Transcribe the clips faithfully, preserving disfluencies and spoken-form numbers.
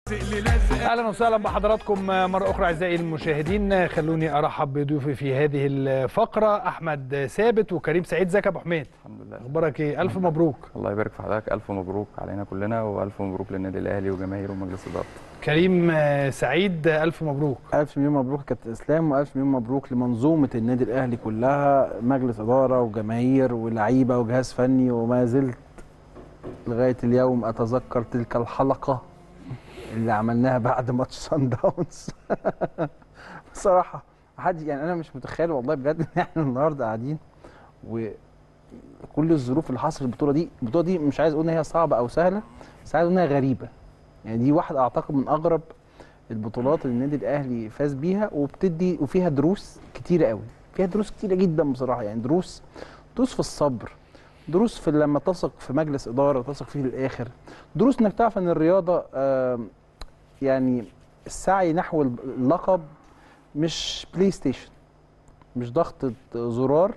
اهلا وسهلا بحضراتكم مره اخرى اعزائي المشاهدين. خلوني ارحب بضيوفي في هذه الفقره احمد ثابت وكريم سعيد. ازيك يا ابو حميد؟ الحمد لله. اخبارك ايه؟ الف مبروك. الله يبارك في حضرتك. الف مبروك علينا كلنا والف مبروك للنادي الاهلي وجماهيره ومجلس ادارته. كريم سعيد الف مبروك. الف مليون مبروك يا كابتن اسلام، والف مليون مبروك لمنظومه النادي الاهلي كلها، مجلس اداره وجماهير ولاعيبه وجهاز فني. وما زلت لغايه اليوم اتذكر تلك الحلقه اللي عملناها بعد ماتش سان داونز. بصراحه حد يعني انا مش متخيل والله بجد ان احنا النهارده قاعدين وكل الظروف اللي حصلت في البطوله دي. البطوله دي مش عايز اقول ان هي صعبه او سهله، بس عايز اقول انها غريبه. يعني دي واحده اعتقد من اغرب البطولات اللي النادي الاهلي فاز بيها، وبتدي وفيها دروس كتيره قوي، فيها دروس كتيره جدا بصراحه. يعني دروس دروس في الصبر، دروس في لما تثق في مجلس اداره تثق فيه للاخر، دروس انك تعرف ان الرياضه آه يعني السعي نحو اللقب مش بلاي ستيشن، مش ضغطه زرار.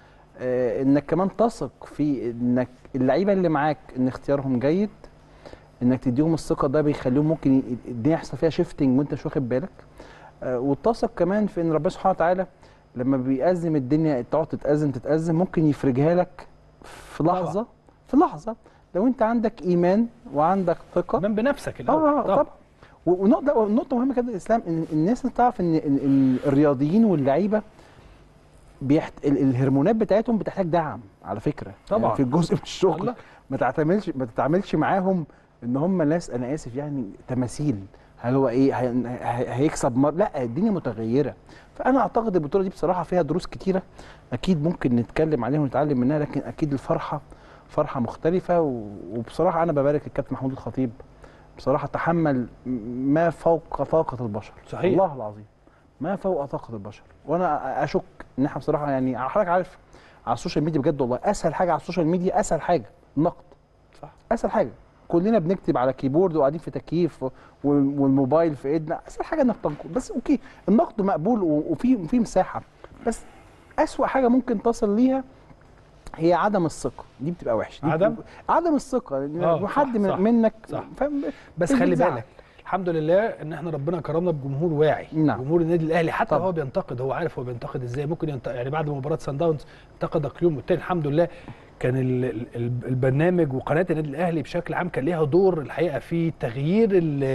آه انك كمان تثق في انك اللعيبه اللي معاك ان اختيارهم جيد، انك تديهم الثقه، ده بيخليهم ممكن الدنيا يحصل فيها شيفتنج وانت مش واخد بالك. آه وتثق كمان في ان ربنا سبحانه وتعالى لما بيأزم الدنيا تقعد تتأزم تتأزم ممكن يفرجها لك في لحظه طبعا. في لحظه لو انت عندك ايمان وعندك ثقه من بنفسك الاول. اه طبعا. ونقطه نقطه مهمه كده الاسلام، ان الناس تعرف ان ان الرياضيين واللعيبه بيحت... الهرمونات بتاعتهم بتحتاج دعم على فكره طبعا. يعني في الجزء من الشغل ما تعتملش ما تتعاملش معاهم ان هم ناس، انا اسف يعني تماثيل. هل هو ايه هي... هيكسب مر... لا، الدنيا متغيره. فانا اعتقد البطوله دي بصراحه فيها دروس كتيره اكيد ممكن نتكلم عليها ونتعلم منها، لكن اكيد الفرحه فرحه مختلفه. و... وبصراحه انا ببارك الكابتن محمود الخطيب، بصراحه تحمل ما فوق طاقه البشر. صحيح والله العظيم ما فوق طاقه البشر. وانا اشك ان احنا بصراحه يعني حضرتك عارف على السوشيال ميديا بجد والله اسهل حاجه على السوشيال ميديا، اسهل حاجه النقد. صح، اسهل حاجه. كلنا بنكتب على كيبورد وقاعدين في تكييف والموبايل في ايدنا، اسهل حاجه انك تنقد. بس اوكي النقد مقبول وفي في مساحه، بس اسوأ حاجه ممكن تصل ليها هي عدم الثقه. دي بتبقى وحشه. عدم بتبقى عدم الثقه. آه حد صح منك صح. فاهم. بس خلي بالك الحمد لله ان احنا ربنا كرمنا بجمهور واعي. نعم. جمهور النادي الاهلي حتى طبعا. هو بينتقد، هو عارف هو بينتقد ازاي. ممكن ينتقد يعني بعد مباراه سان داونز انتقدك يوم والتاني. الحمد لله كان البرنامج وقناه النادي الاهلي بشكل عام كان ليها دور الحقيقه في تغيير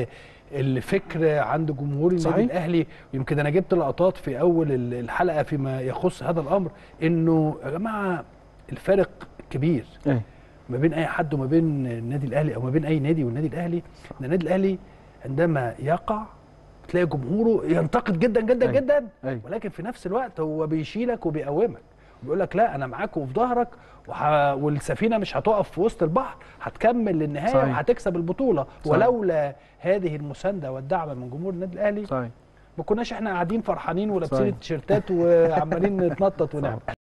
الفكر عند جمهور النادي صحيح. الاهلي. ويمكن انا جبت لقطات في اول الحلقه فيما يخص هذا الامر، انه يا جماعه الفارق كبير ايه ما بين اي حد وما بين النادي الاهلي او ما بين اي نادي والنادي الاهلي. ان النادي الاهلي عندما يقع تلاقي جمهوره ينتقد جدا جدا أي. جدا أي. ولكن في نفس الوقت هو بيشيلك وبيقومك وبيقول لك لا انا معاك وفي ظهرك، وح... والسفينه مش هتقف في وسط البحر، هتكمل للنهايه صحيح. وهتكسب البطوله صحيح. ولولا هذه المسانده والدعم من جمهور النادي الاهلي صحيح. ما كناش احنا قاعدين فرحانين ولابسين التيشيرتات وعمالين نتنطط ونعمل.